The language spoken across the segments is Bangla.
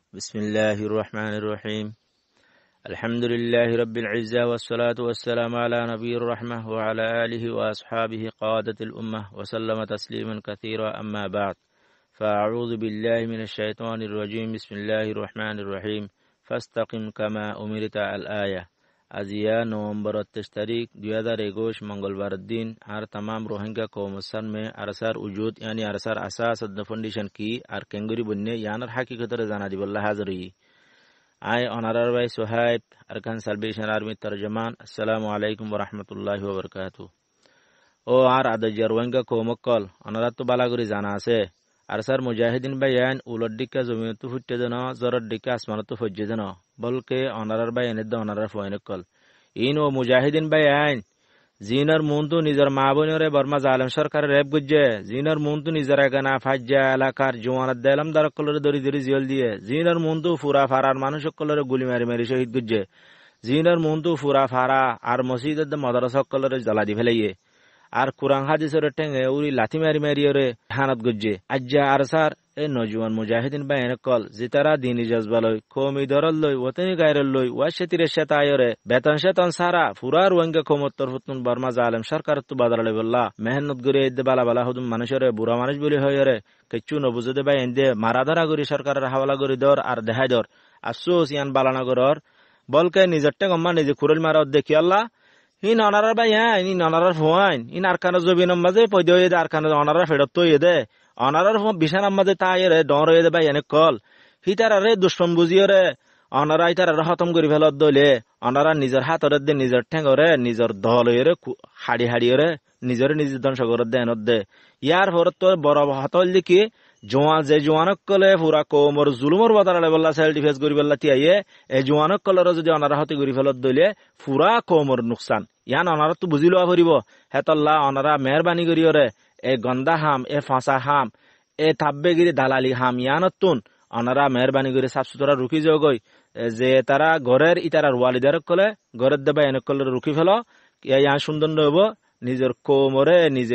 بسم الله الرحمن الرحيم الحمد لله رب العزة والصلاة والسلام على نبي الرحمة وعلى آله وأصحابه قادة الأمة وسلم تسليما كثيرا أما بعد فأعوذ بالله من الشيطان الرجيم بسم الله الرحمن الرحيم فاستقم كما أمرت الآية আজিয়া নভেম্বর 23 তারিখ 2021 মঙ্গলবার দিন আর तमाम रोहिंग्या কৌমসান মে আরসার উজুদ यानी আরসার আসাস দ্য ফাউন্ডেশন কি আর কেঙ্গুরি বন্যে ইয়ানার হাকিকতরে জানা দিবল্লাহ হাজরি আই অনারার ভাই সোহাইব আরকান সালভেশন আর্মি তরজমান আসসালামু আলাইকুম ওয়া রাহমাতুল্লাহি ওয়া বারাকাতুহু ও আর আদাজিয়া রোহিঙ্গা কৌমকল অনারা তো বালাগুরি জানা আছে আরসার মুজাহিদিন বায়ান উলট দিকা জমিয়তু ফুটতে দেন জরর দিকা আসমানতু ফজ্জে দেন বলকে অনারার বায়ানের দ অনারার ফয়নকল ইন ও মুজাহিদিন বায়ান জিনার মুন্তু নিজের মা বোনরে বর্মা জালেম সরকারের রেপ গুজ্জে জিনার মুন্তু নিজের এগানা ফাজ্জা এলাকার জওয়ানাত দেলাম দারকলরে দরি দরি জিয়ল দিয়ে জিনার মুন্তু ফুরা ফারার মানুষকলরে গুলি মারি মারি শহীদ গুজ্জে জিনার মুন্তু ফুরা ফারা আর মসজিদের মাদ্রাসাকলরে জ্বালা দি ফেলাইয়ে আর কুরআন হাদিসের টেঙ্গে উরি লাথি মারি মারি ওরে হানাত গুজ্জে আজ্জা আরসার এ নজওয়ান মুজাহিদিন বায়ান কল জিতারা দিনী জজবালয় কওমি দরল লই ওতনি গায়রল লই ওয়াশতিরে শতায়রে বেতন শতন সারা ফুরা রোহিঙ্গা কমতর ফুতুন বর্মা জালেম সরকার তো বদলালে বল্লা মেহনত গরে ইদ্দে বালা বালা হুদুম মানুষরে বুড়া মানুষ বলি হয়রে কিচ্ছু নবুজতে বায়ান দে মারাদারা গরি সরকারের হাওলা গরি দর আর দেহাই দর আফসোস ইয়ান বালানগরর বলকে নিজরটে গম্মা নিজে খুরল মারা দেখি আল্লাহ ইন অনারার বায়ান ইন অনারার ফোয়াইন ইন আরকানের জবিন মাঝে পয়দে হয়ে দে আরকানের অনারার ফেরত তো দে অনারার বিশান মাঝে তাইরে ডর হয়ে দে বায়ানে কল হিতারে দুশ্মন বুঝিয়রে অনারা ইতারে খতম করি ফেলত দলে অনারা নিজের হাতরে দে নিজের ঠেঙ্গরে নিজের দল হয়ে হাড়ি হাড়িয়রে নিজের নিজের ধ্বংস করে দেনত দে ইয়ার পরে তোর বড় হাতল দেখি জোয়ান যে জোয়ানক কলে পুরা কোমর জুলুমর বদলালে বললা সেল ডিফেন্স করি বললা তিয়াইয়ে এই জোয়ানক কলর যদি অনারা হতে করি ফেলত দলে পুরা কোমর নুকসান ইয়ান অনারা তো বুঝি লওয়া ফুরিব হেতল্লা অনারা মেহরবানি করিয়রে এ গন্দা হাম এ ফাঁসা হাম এ থাব্বেগিরি দালালি হাম ইয়ানতুন অনারা মেহরবানি করে সাফ সুতরা রুখি যাওগই যে তারা ঘরের ইতারার ওয়ালিদার কলে ঘরের দেবা এনে কলে রুখি ফেল ইয়া সুন্দর হইব নিজের কোমরে নিজে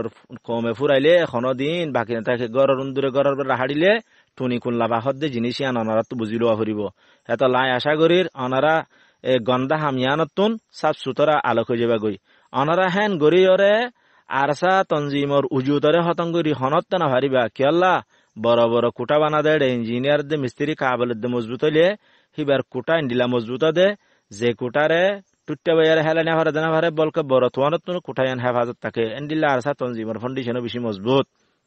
কমে ফুরাইলে এখনো দিন বাকি না থাকে গড়ের উন্দুরে গড়ের রাহাড়িলে টুনি কুল্লা বাহত দে জিনিস ইয়ান অনারা তো বুঝি লওয়া ফুরিব হেত লাই আশা করির অনারা এ গন্দা হাম ইয়ানতুন সাফ সুতরা আলোক হয়ে যাবা গই অনারা হেন গরিয়রে আরসা তনজিমর উজুতরে হতঙ্গরি হনত না ভারিবা কিয়াল্লা বড় বড় কুটা বানা দে ইঞ্জিনিয়ার দে মিস্ত্রি কাবল দে মজবুত হইলে হিবার কুটা ইন্ডিলা মজবুত দে যে কুটারে টুট্টা বাইয়ারে হেলে না ভারে দেনা ভারে বলকে বড় তোয়ানত কুটায়ান হেফাজত থাকে ইন্ডিলা আরসা তনজিমর ফাউন্ডেশনও বেশি মজবুত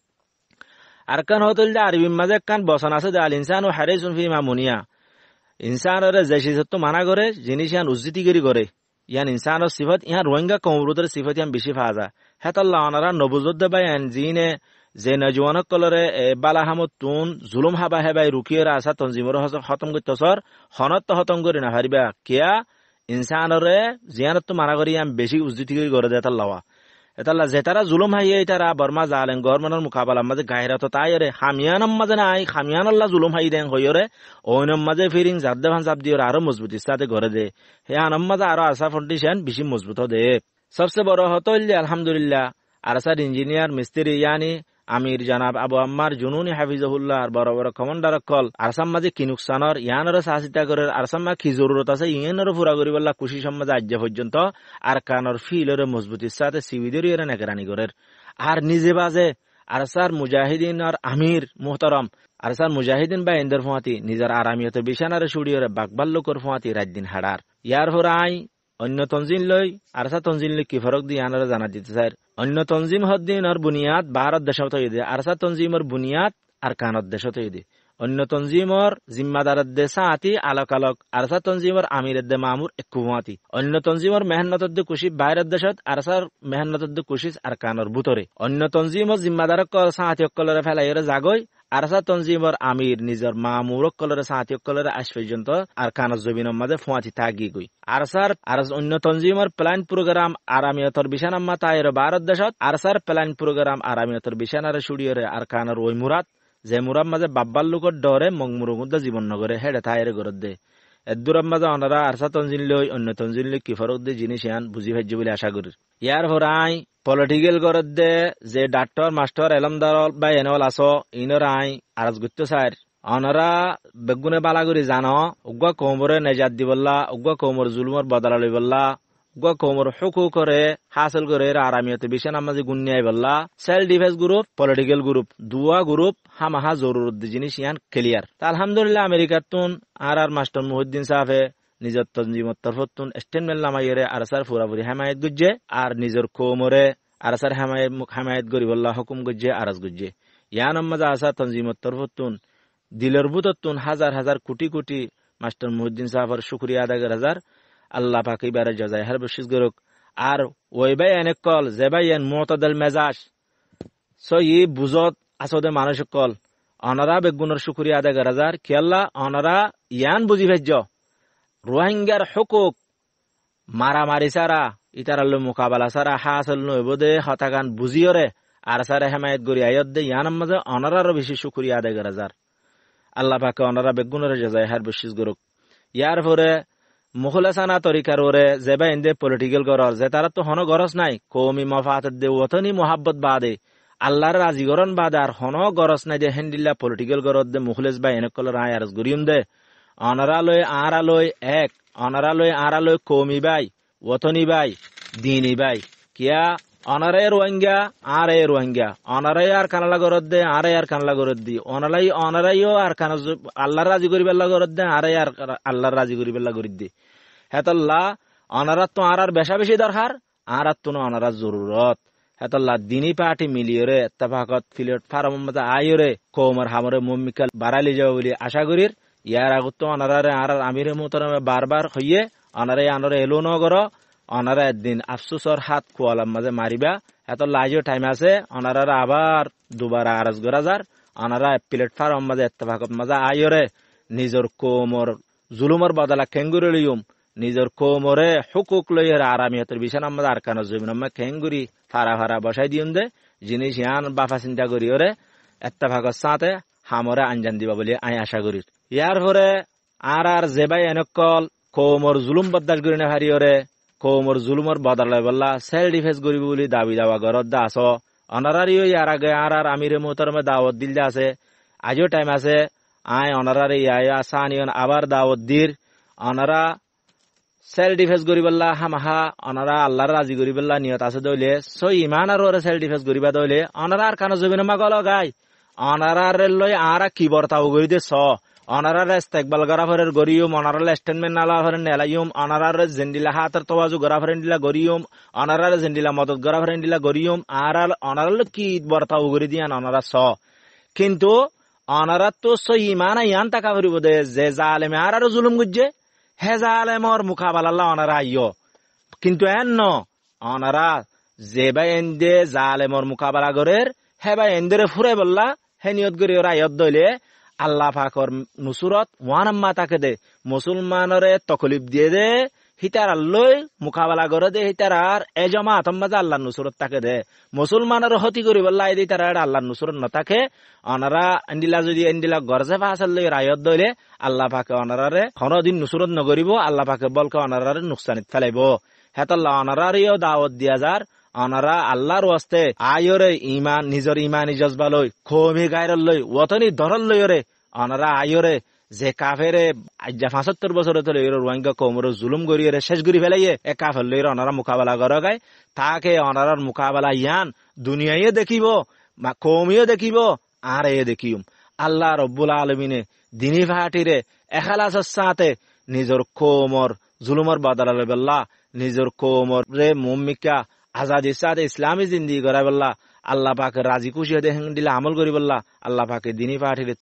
আরকান হতল দে আরবি মাঝে কান বসান আছে দে আল ইনসান ও হারিসুন ফি মামুনিয়া ইনসানরে যে সিফত মানা করে জিনিস ইয়ান উজ্জিতিগিরি করে ইয়ান ইনসানের সিফত ইয়ান রোহিঙ্গা কওমরুদের সিফত ইয়ান বেশি ফাজা হেতাল্লাহ অনারা নবুজুদ্দে বায়ান জিনে যে নজওয়ানক কলরে বালা হামতুন জুলুম হাবা হেবাই রুকিয়ে আসা তনজিমর খতম করতেছর হনত খতম করে না হারিবা কিয়া ইনসানরে জিয়ানত তো মানা করি ইয়ান বেশি উজ্জিতিগিরি করে দে হেতাল্লাহ এতাল্লাহ যে তারা জুলুম হাইয়ে তারা বর্মা জালেন গভর্নমেন্টের মোকাবেলার মাঝে গায়রাত তাইরে হামিয়ানম মাঝে নাই হামিয়ানাল্লাহ জুলুম হাই দেন হইরে ওইনম মাঝে ফিরিং জাবদে ভান জাব দিও আরো মজবুত ইস্তাতে ঘরে দে হে আনম মাঝে আরো আরসা ফাউন্ডেশন বেশি মজবুত দে সবচেয়ে বড় হতইল আলহামদুলিল্লাহ আরসার ইঞ্জিনিয়ার মিস্ত্রি ইয়ানি আমির জানাব আবু আম্মার জুনুনি হাফিজাহুল্লাহ আর বড় বড় কমান্ডার কল আরসাম মাঝে কি নুকসানর ইয়ানর সাহসিতা করে আরসাম মা কি জরুরত আছে ইয়ানর পুরা করি বললা খুশি সমাজে আজ পর্যন্ত আর কানর ফিলর মজবুতির সাথে সিবিদের ইয়ারে নেকেরানি করে আর নিজে বাজে আরসার মুজাহিদিন আর আমির মুহতারাম আরসার মুজাহিদিন বা ইন্দর ফুয়াতি নিজের আরামিয়তে বিছানারে শুড়িয়রে বাকবাল্লুকর ফুয়াতি রাত দিন হাড়ার ইয়ার হরাই অন্য তনজিম লই আরসা তনজিম লই কি ফরক দিয়ে আনারা জানা দিতে স্যার অন্য তনজিম হদ্দিনের বুনিয়াদ ভারত দেশত হয়ে দে আরসা তনজিমর বুনিয়াদ আর কানত দেশত হয়ে দে অন্য তনজিমর জিম্মাদারত দে সাআতি আলোক আলোক আরসা তনজিমর আমিরের দে মামুর একুমাতি অন্য তনজিমর মেহনতত দে কুশি বাইরের দেশত আরসার মেহনতত দে কুশিস আর কানর বুতরে অন্য তনজিমর জিম্মাদারক কল সাআতি কলরে ফেলাইরে জাগই আরসা তনজিমর আমির নিজের মামুরক কলরে সাআতি কলরে আজ পর্যন্ত আর কানর জবিনের মাঝে ফুয়াতি থাকি গই আরসার অন্য তনজিমর প্ল্যান প্রোগ্রাম আরামিয়তর বিশানাম্মা তাইরে ভারত দেশত আরসার প্ল্যান প্রোগ্রাম আরামিয়তর বিশানারে শুড়িয়রে আর কানর ওই মুরাদ যে মুরাব মাঝে বাব্বার লোকের ডরে মংমুরুগুদ্দা জীবন নগরে হেডে তাইরে গরত দে এদুরাম মাঝে অনারা আরসা তনজিল লই অন্য তনজিল লই কি ফরক দে জিনিস ইয়ান বুঝি ভাজ্য বলে আশা করি ইয়ার হরাই পলিটিক্যাল গরত দে যে ডাক্তার মাস্টার এলমদার বা এনল আস ইনর আই আরাজ গুত্ত স্যার অনরা বেগুনে বালাগুড়ি জানো উগ্র কোমরে নেজাত দিবল্লা উগ্র কোমর জুলুমর বদলা লইবল্লা উগ্র কোমর হুকু করে হাসিল করে আরামিয়তে বেশি নামাজি গুনিয়াই বল্লা self defence group political group দুয়া গ্রুপ হামাহা জরুরত জিনিস ইয়ান ক্লিয়ার তা আলহামদুলিল্লাহ আমেরিকার তুন আর মাস্টার মুহিদ্দিন সাহেবে নিজের তনজিমত তরফতুন স্টেটমেন্ট নামাইরে আরসার পুরাপুরি হেমায়ত গুজ্জে আর নিজের কোমরে আরসার হেমায়ত গরিবল্লা হুকুম গুজ্জে আরস গুজ্জে ইয়ান আম্মাজা আসা তনজিমত তরফতুন দিলের বুততুন হাজার হাজার কোটি কোটি মাস্টার মুহিদ্দিন সাহেবের শুকরিয়া আদায় হাজার আল্লাহ পাক ইবারে জাযায় হার বশিস গরক আর ওই ভাই এনে কল যে ভাই এন মুতাদাল মেজাজ সই বুজত আসদে মানুষ কল অনারা বেগুনের শুকরিয়া আদায় হাজার কি আল্লাহ অনারা ইয়ান বুঝি ভেজ্জ রোহিঙ্গার হুকুক মারামারি সারা ইতারাল মোকাবেলা সারা হাসল নইবদে হতাগান বুঝিয়রে আর সারা হেমায়ত গরি আয়ত দে ইয়ান মাঝে অনারারও বেশি শুকরিয়া আদায় হাজার আল্লাহ পাকে অনারা বেগুনের জাযায় হার বশিস গরক ইয়ার পরে মুখলাসানা তরিকার ওরে যেবা ইন্দে পলিটিক্যাল গরজ যে তারা তো হন গরজ নাই কৌমি মফাত দে ওতনি মোহাব্বত বাদে আল্লাহর রাজিগরণ বাদে আর হন গরজ নাই যে হেন্ডিল্লা পলিটিক্যাল গরজ দে মুখলেস বা এনেকল রায় আরজ গরিয়ম দে অনারালয় আড়ালয় এক অনারালয় আড়ালয় কৌমি বাই ওতনি বাই দিনী বাই কিয়া অনারে রোহিঙ্গা আরে রোহিঙ্গা অনারাই আর কানালা গরদ দে আরে আর কানালা গরদ দি অনারাইও আর কানা আল্লাহর রাজি করিবেল্লা গরদ দে আরে আর আল্লাহর রাজি করিবেল্লা গরিদ দি হেতাল্লা অনারাত তো আর বেশা বেশি দরকার আর তো অনারার জরুরত হেতাল্লা দিনী পার্টি মিলিয়রে ইত্তেফাকত ফিলিয়ট ফারাম মজা আইরে কৌমর হামরে মুমিকাল বাড়ালি যাব বলি আশা করির ইয়ার আগত তো অনারারে আর আমিরে মোহতারামে বারবার হইয়ে অনারে আনরে এলো ন গর অনারা একদিন আফসোসর হাত খোয়ালাম মাঝে মারিবা এত লাইজও টাইম আছে অনারা আবার দুবার আরজ গরাজার অনারা প্ল্যাটফর্ম মাঝে ইত্তেফাকত মাঝে আইরে নিজের কোমর জুলুমর বদলা খেঙ্গুরি লইম নিজের কোমরে হুকুক লইয়ের আরামিয়তের বিছানা মাঝে আরকানের জমিন খেঙ্গুরি ফারা ফারা বসাই দিউন দে জিনিস ইয়ান বাফা চিন্তা করি ওরে ইত্তেফাকত সাথে হামরে আঞ্জান দিবা বলে আই আশা করি ইয়ার পরে আর জেবাই এনেকল কোমর জুলুম বরদাস্ত করি না হারি ওরে কৌমর জুলুমর বদলাই বললা সেলফ ডিফেন্স করিব বলে দাবি দাওয়া গরদ দা আস অনারারিও ইয়ার আগে আর আমিরে মোহতারমে দাওয়াত দিল দে আছে আজও টাইম আছে আই অনারারি ইয়া সানিয়ন আবার দাওয়াত দির অনারা সেলফ ডিফেন্স করিবল্লা হামাহা অনারা আল্লাহর রাজি করিবল্লা নিয়ত আছে দইলে সই ইমান আর ওরে সেলফ ডিফেন্স করিবা দইলে অনারা আর কানো জমিন মা গল গাই অনারার লই আর কি বর্তাও করি দে স অনারার ইস্তেকবাল গরাফরের গরিয়ম অনারার স্টেটমেন্ট নালা ফরেন নেলাইম অনারার জেন্ডিলা হাতের তওয়াজু গরাফরেন দিলা গরিয়ম অনারার জেন্ডিলা মদত গরাফরেন দিলা গরিয়ম আর অনারার কি বর্তাও করি দিয়ান অনারা স কিন্তু অনারাত তো সই ইমান ইয়ান টাকা করিব দে যে জালেমে আর জুলুম গুজ্জে হে জালেমর মুকাবালা অনারা আইয় কিন্তু এন অনারা যে বা এন্দে জালেমর মুকাবালা গরের হে বা এন্দরে ফুরে বললা হে নিয়ত করি ওরা আয়ত দইলে আল্লাহ পাকর নুসুরত ওয়ানাম্মা তাকে দে মুসলমানরে তকলিফ দিয়ে দে হিতার আল্লই মুকাবালা করে দে হিতার আর এজমা আতম্মাজা আল্লাহ নুসুরত তাকে দে মুসলমানের হতি করি বললা এই তার আল্লাহ নুসুরত ন তাকে অনারা এন্ডিলা যদি এন্ডিলা গরজে ফাসাল্লই রায়ত দইলে আল্লাহ পাকে অনারারে কোনদিন নুসুরত নগরিব আল্লাহ পাকে বলকে অনারারে নুকসানিত ফেলাইব হেতাল্লাহ অনারারিও দাওয়াত দিয়া যার অনারা আল্লাহর ওয়াস্তে আয়রে ইমান নিজের ইমানি জজবা লই খোমি গায়র লই ওতনি ধরল লইরে অনারা আয়রে যে কাফেরে আজ্জা 75 বছর ধরে রোহিঙ্গা কৌমর জুলুম গরিয়ে শেষ গরি ফেলাইয়ে এ কাফের লইরে অনারা মোকাবেলা করা গায় তাকে অনারার মোকাবেলা ইয়ান দুনিয়ায় দেখিব কৌমিও দেখিব আর এ দেখিম আল্লাহ রব্বুল আলমিনে দিনী ফাটিরে এখালাসের সাথে নিজের কৌমর জুলুমর বদলা লইবল্লা নিজের কৌমর রে মুমিকা আজাদির সাথে ইসলামী জিন্দিগি করা বললা আল্লাহ পাকে রাজি খুশি হতে দিলে আমল করি বললা আল্লাহ পাকে দিনী পাঠিয়ে